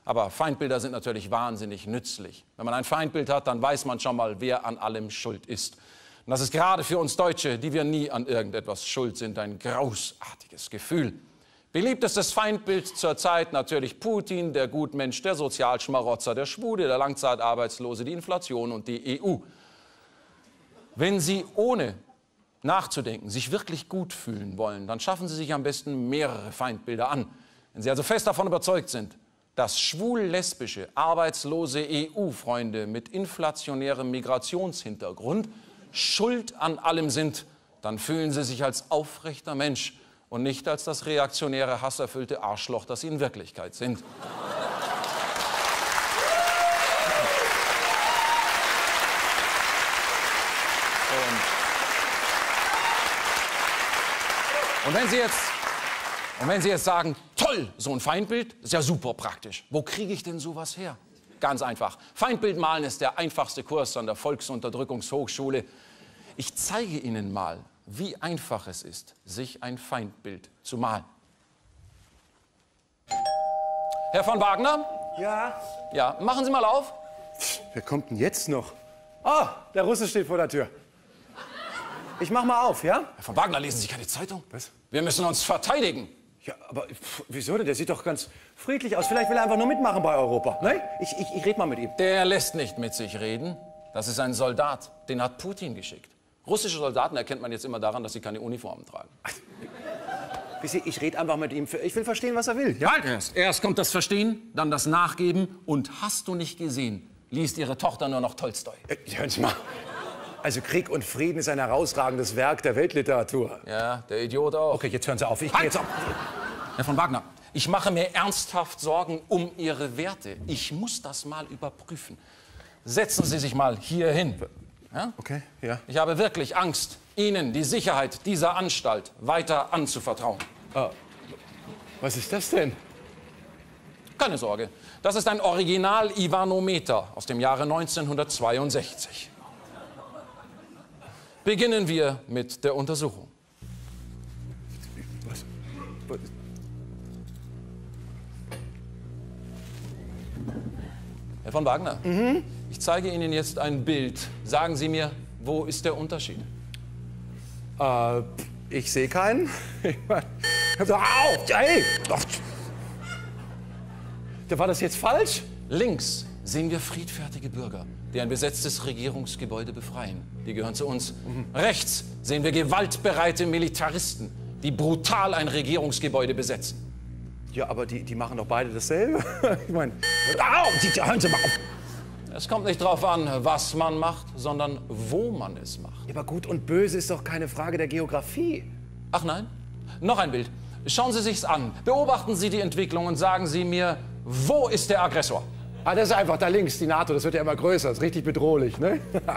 Aber Feindbilder sind natürlich wahnsinnig nützlich. Wenn man ein Feindbild hat, dann weiß man schon mal, wer an allem schuld ist. Und das ist gerade für uns Deutsche, die wir nie an irgendetwas schuld sind, ein großartiges Gefühl. Beliebtestes Feindbild zurzeit natürlich Putin, der Gutmensch, der Sozialschmarotzer, der Schwule, der Langzeitarbeitslose, die Inflation und die EU. Wenn Sie ohne nachzudenken sich wirklich gut fühlen wollen, dann schaffen Sie sich am besten mehrere Feindbilder an. Wenn Sie also fest davon überzeugt sind, dass schwul-lesbische, arbeitslose EU-Freunde mit inflationärem Migrationshintergrund schuld an allem sind, dann fühlen Sie sich als aufrechter Mensch und nicht als das reaktionäre, hasserfüllte Arschloch, das Sie in Wirklichkeit sind. Und wenn Sie jetzt sagen, toll, so ein Feindbild, ist ja super praktisch. Wo kriege ich denn sowas her? Ganz einfach. Feindbild malen ist der einfachste Kurs an der Volksunterdrückungshochschule. Ich zeige Ihnen mal, wie einfach es ist, sich ein Feindbild zu malen. Herr von Wagner? Ja? Ja, machen Sie mal auf. Wer kommt denn jetzt noch? Ah, der Russe steht vor der Tür. Ich mach mal auf, ja? Herr von Wagner, lesen Sie keine Zeitung? Was? Wir müssen uns verteidigen. Ja, aber wieso denn? Der sieht doch ganz friedlich aus. Vielleicht will er einfach nur mitmachen bei Europa. Ne? Ich rede mal mit ihm. Der lässt nicht mit sich reden. Das ist ein Soldat. Den hat Putin geschickt. Russische Soldaten erkennt man jetzt immer daran, dass sie keine Uniformen tragen. Ich rede einfach mit ihm. Ich will verstehen, was er will. Ja? Erst kommt das Verstehen, dann das Nachgeben. Und hast du nicht gesehen, liest ihre Tochter nur noch Tolstoi. Hören Sie mal. Also Krieg und Frieden ist ein herausragendes Werk der Weltliteratur. Ja, der Idiot auch. Okay, jetzt hören Sie auf. Ich gehe jetzt auf. Herr von Wagner, ich mache mir ernsthaft Sorgen um Ihre Werte. Ich muss das mal überprüfen. Setzen Sie sich mal hier hin. Ja? Okay, ja. Ich habe wirklich Angst, Ihnen die Sicherheit dieser Anstalt weiter anzuvertrauen. Was ist das denn? Keine Sorge, das ist ein Original-Ivanometer aus dem Jahre 1962. Beginnen wir mit der Untersuchung. Was? Herr von Wagner, ich zeige Ihnen jetzt ein Bild. Sagen Sie mir, wo ist der Unterschied? Ich sehe keinen. Au! Hey! War das jetzt falsch? Links sehen wir friedfertige Bürger, die ein besetztes Regierungsgebäude befreien. Die gehören zu uns. Rechts sehen wir gewaltbereite Militaristen, die brutal ein Regierungsgebäude besetzen. Ja, aber die machen doch beide dasselbe. Ich meine, hören Sie mal auf. Es kommt nicht darauf an, was man macht, sondern wo man es macht. Ja, aber Gut und Böse ist doch keine Frage der Geografie. Ach nein? Noch ein Bild. Schauen Sie sich's an. Beobachten Sie die Entwicklung und sagen Sie mir, wo ist der Aggressor? Das ist einfach da links, die NATO. Das wird ja immer größer. Das ist richtig bedrohlich, ne?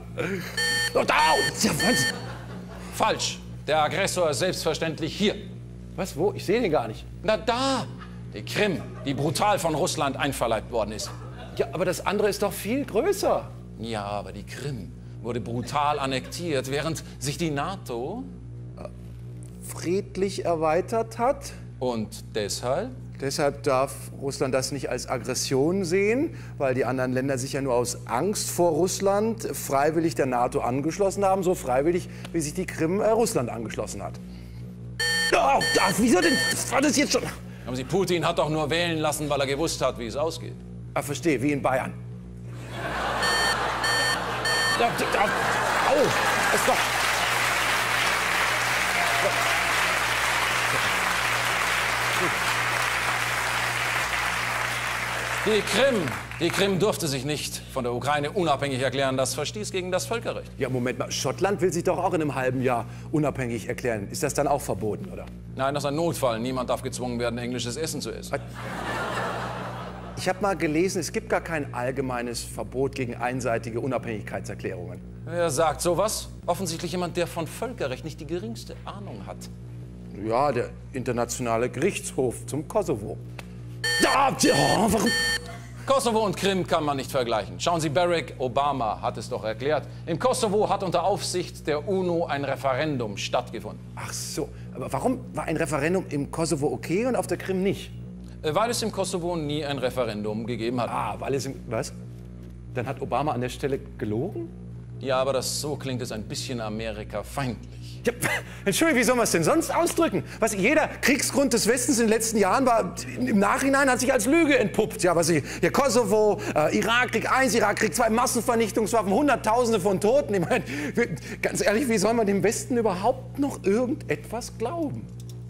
Falsch. Der Aggressor ist selbstverständlich hier. Was, wo? Ich sehe den gar nicht. Na da! Die Krim, die brutal von Russland einverleibt worden ist. Ja, aber das andere ist doch viel größer. Ja, aber die Krim wurde brutal annektiert, während sich die NATO friedlich erweitert hat. Und deshalb? Deshalb darf Russland das nicht als Aggression sehen, weil die anderen Länder sich ja nur aus Angst vor Russland freiwillig der NATO angeschlossen haben, so freiwillig, wie sich die Krim Russland angeschlossen hat. Wieso denn? War das jetzt schon? Aber Putin hat doch nur wählen lassen, weil er gewusst hat, wie es ausgeht. Verstehe, wie in Bayern. Ist doch... Die Krim durfte sich nicht von der Ukraine unabhängig erklären. Das verstieß gegen das Völkerrecht. Ja, Moment mal. Schottland will sich doch auch in einem halben Jahr unabhängig erklären. Ist das dann auch verboten, oder? Nein, das ist ein Notfall. Niemand darf gezwungen werden, englisches Essen zu essen. Ich habe mal gelesen, es gibt gar kein allgemeines Verbot gegen einseitige Unabhängigkeitserklärungen. Wer sagt sowas? Offensichtlich jemand, der von Völkerrecht nicht die geringste Ahnung hat. Ja, der Internationale Gerichtshof zum Kosovo. Warum? Kosovo und Krim kann man nicht vergleichen. Schauen Sie, Barack Obama hat es doch erklärt. Im Kosovo hat unter Aufsicht der UNO ein Referendum stattgefunden. Ach so, aber warum war ein Referendum im Kosovo okay und auf der Krim nicht? Weil es im Kosovo nie ein Referendum gegeben hat. Ah, weil es was? Dann hat Obama an der Stelle gelogen? Ja, aber so klingt es ein bisschen amerikafeindlich. Ja, Entschuldigung, wie soll man es denn sonst ausdrücken? Was, jeder Kriegsgrund des Westens in den letzten Jahren war, im Nachhinein hat sich als Lüge entpuppt. Ja, was hier Kosovo, Irakkrieg 1, Irakkrieg 2, Massenvernichtungswaffen, Hunderttausende von Toten. Ich meine, ganz ehrlich, wie soll man dem Westen überhaupt noch irgendetwas glauben?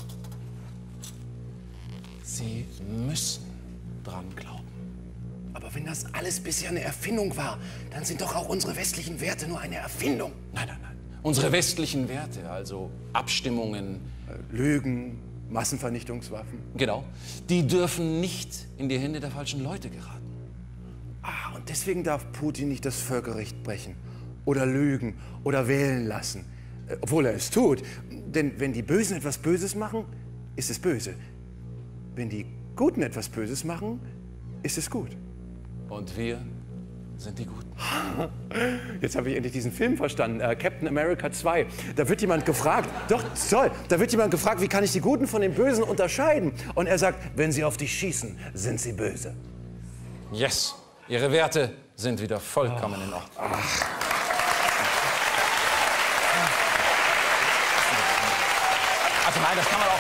Sie müssen dran glauben. Aber wenn das alles bisher eine Erfindung war, dann sind doch auch unsere westlichen Werte nur eine Erfindung. Nein, nein, nein. Unsere westlichen Werte, also Abstimmungen, Lügen, Massenvernichtungswaffen. genau, die dürfen nicht in die Hände der falschen Leute geraten. Ah, und deswegen darf Putin nicht das Völkerrecht brechen oder lügen oder wählen lassen. Obwohl er es tut. Denn wenn die Bösen etwas Böses machen, ist es böse. Wenn die Guten etwas Böses machen, ist es gut. Und wir sind die Guten. Jetzt habe ich endlich diesen Film verstanden, Captain America 2. Da wird jemand gefragt, doch, toll, da wird jemand gefragt, wie kann ich die Guten von den Bösen unterscheiden? Und er sagt, wenn sie auf dich schießen, sind sie böse. Yes, Ihre Werte sind wieder vollkommen in Ordnung. Also nein, das kann man auch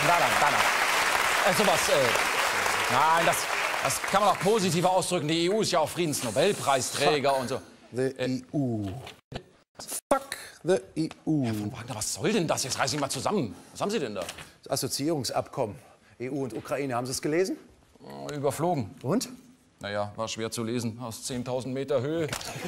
nein, das kann man auch positiver ausdrücken. Die EU ist ja auch Friedensnobelpreisträger und so. The EU. Fuck the EU. Herr von Wagner, was soll denn das? Jetzt reiß ich mal zusammen. Was haben Sie denn da? Das Assoziierungsabkommen. EU und Ukraine, haben Sie es gelesen? Überflogen. Und? Naja, war schwer zu lesen. Aus 10.000 Meter Höhe.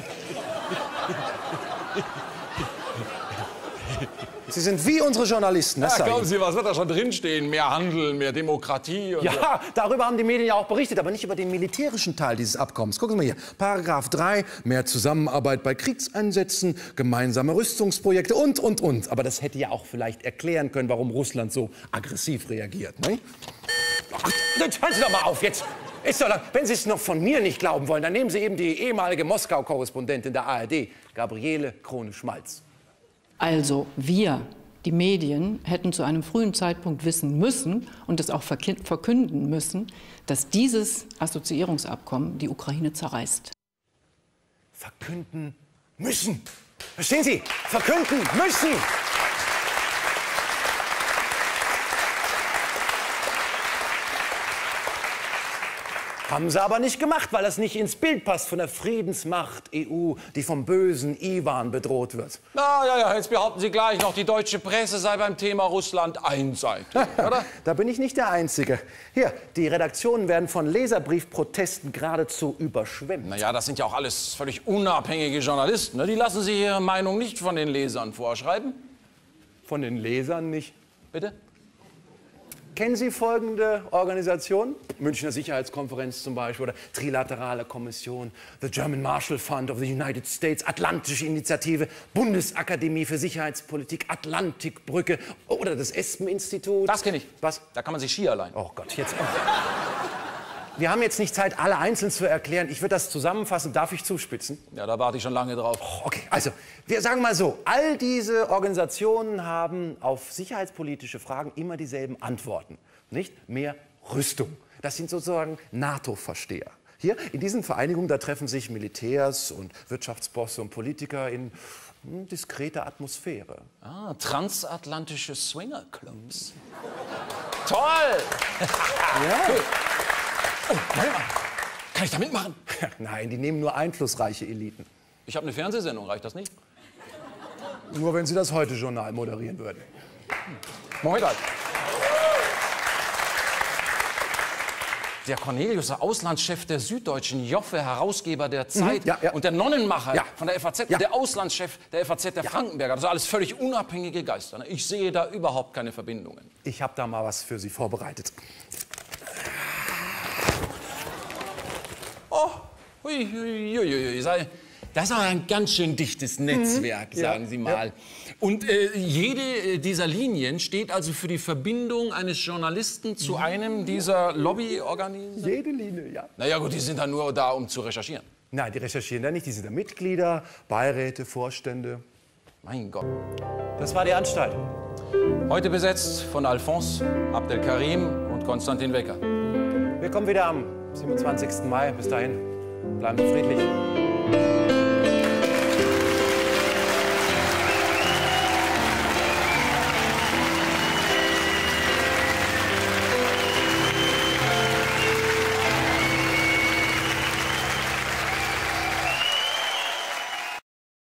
Sie sind wie unsere Journalisten. Das Ja, glauben Sie, was wird da schon drinstehen? Mehr Handel, mehr Demokratie und ja, so. darüber haben die Medien ja auch berichtet, aber nicht über den militärischen Teil dieses Abkommens. Gucken Sie mal hier. Paragraph 3, mehr Zusammenarbeit bei Kriegseinsätzen, gemeinsame Rüstungsprojekte und. Aber das hätte ja auch vielleicht erklären können, warum Russland so aggressiv reagiert. Ne? Ach, jetzt hören Sie doch mal auf jetzt. Ist doch lang. Wenn Sie es noch von mir nicht glauben wollen, dann nehmen Sie eben die ehemalige Moskau-Korrespondentin der ARD, Gabriele Krone-Schmalz. Also wir, die Medien, hätten zu einem frühen Zeitpunkt wissen müssen und es auch verkünden müssen, dass dieses Assoziierungsabkommen die Ukraine zerreißt. Verkünden müssen. Verstehen Sie? Verkünden müssen. Haben sie aber nicht gemacht, weil das nicht ins Bild passt von der Friedensmacht EU, die vom bösen Iwan bedroht wird. Ja, jetzt behaupten Sie gleich noch, die deutsche Presse sei beim Thema Russland einseitig, oder? Da bin ich nicht der Einzige. Hier, die Redaktionen werden von Leserbriefprotesten geradezu überschwemmt. Naja, das sind ja auch alles völlig unabhängige Journalisten. Ne? Die lassen sich ihre Meinung nicht von den Lesern vorschreiben. Von den Lesern nicht. Bitte? Kennen Sie folgende Organisationen? Münchner Sicherheitskonferenz zum Beispiel oder Trilaterale Kommission, the German Marshall Fund of the United States, Atlantische Initiative, Bundesakademie für Sicherheitspolitik, Atlantikbrücke oder das Espen-Institut. Das kenne ich. Was? Da kann man sich Ski allein. Oh Gott, jetzt. Wir haben jetzt nicht Zeit, alle einzeln zu erklären. Ich würde das zusammenfassen. Darf ich zuspitzen? Ja, da warte ich schon lange drauf. Okay, also, wir sagen mal so, all diese Organisationen haben auf sicherheitspolitische Fragen immer dieselben Antworten. Nicht? Mehr Rüstung. Das sind sozusagen NATO-Versteher. Hier in diesen Vereinigungen, da treffen sich Militärs und Wirtschaftsbosse und Politiker in diskreter Atmosphäre. Ah, transatlantische Swingerclubs. Toll! Ja. Oh, kann ich da mitmachen? Nein, die nehmen nur einflussreiche Eliten. Ich habe eine Fernsehsendung, reicht das nicht? Nur wenn Sie das Heute-Journal moderieren würden. Heute. Der Cornelius, der Auslandschef der Süddeutschen, Joffe, Herausgeber der Zeit ja. und der Nonnenmacher Ja. von der FAZ, Ja. der Auslandschef der FAZ der Frankenberger. Das sind alles völlig unabhängige Geister. Ne? Ich sehe da überhaupt keine Verbindungen. Ich habe da mal was für Sie vorbereitet. Oh, hui. Das ist aber ein ganz schön dichtes Netzwerk, sagen Sie mal. Ja. Und jede dieser Linien steht also für die Verbindung eines Journalisten zu einem dieser Lobbyorganisationen? Jede Linie, ja. Naja gut, die sind dann nur da, um zu recherchieren. Nein, die recherchieren da nicht. Die sind da Mitglieder, Beiräte, Vorstände. Mein Gott. Das war die Anstalt. Heute besetzt von Alphonse, Abdelkarim und Konstantin Wecker. Wir kommen wieder am 27. Mai. Bis dahin, bleiben Sie friedlich.